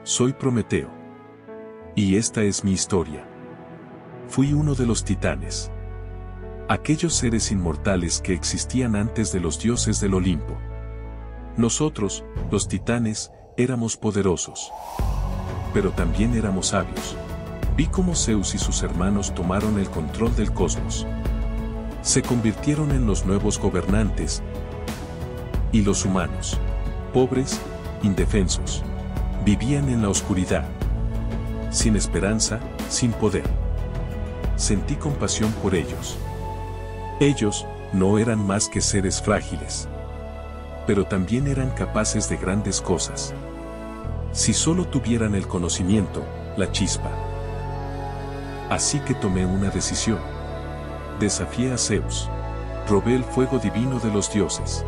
Soy Prometeo. Y esta es mi historia. Fui uno de los titanes. Aquellos seres inmortales que existían antes de los dioses del Olimpo. Nosotros, los titanes, éramos poderosos. Pero también éramos sabios. Vi cómo Zeus y sus hermanos tomaron el control del cosmos. Se convirtieron en los nuevos gobernantes. Y los humanos, pobres, indefensos, vivían en la oscuridad. Sin esperanza, sin poder. Sentí compasión por ellos. Ellos no eran más que seres frágiles. Pero también eran capaces de grandes cosas. Si solo tuvieran el conocimiento, la chispa. Así que tomé una decisión. Desafié a Zeus. Robé el fuego divino de los dioses.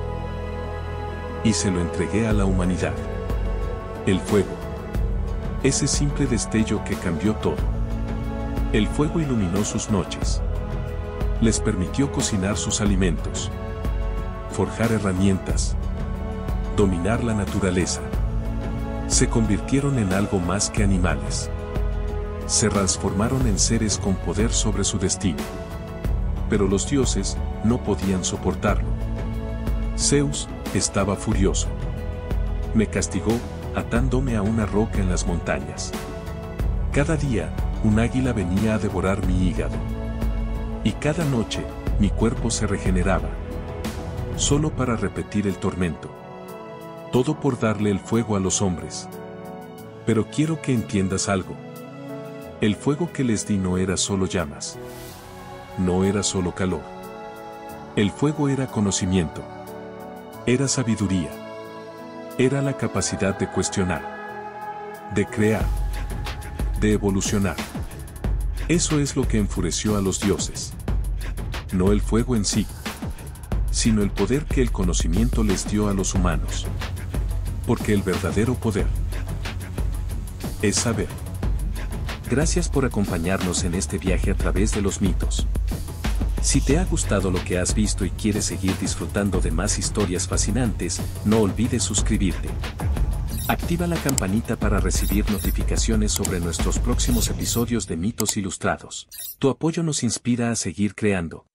Y se lo entregué a la humanidad. El fuego. Ese simple destello que cambió todo. El fuego iluminó sus noches. Les permitió cocinar sus alimentos. Forjar herramientas. Dominar la naturaleza. Se convirtieron en algo más que animales. Se transformaron en seres con poder sobre su destino. Pero los dioses no podían soportarlo. Zeus estaba furioso. Me castigó, atándome a una roca en las montañas. Cada día, un águila venía a devorar mi hígado. Y cada noche, mi cuerpo se regeneraba. Solo para repetir el tormento. Todo por darle el fuego a los hombres. Pero quiero que entiendas algo. El fuego que les di no era solo llamas. No era solo calor. El fuego era conocimiento. Era sabiduría. Era la capacidad de cuestionar. De crear. De evolucionar. Eso es lo que enfureció a los dioses. No el fuego en sí, sino el poder que el conocimiento les dio a los humanos. Porque el verdadero poder es saber. Gracias por acompañarnos en este viaje a través de los mitos. Si te ha gustado lo que has visto y quieres seguir disfrutando de más historias fascinantes, no olvides suscribirte. Activa la campanita para recibir notificaciones sobre nuestros próximos episodios de Mitos Ilustrados. Tu apoyo nos inspira a seguir creando.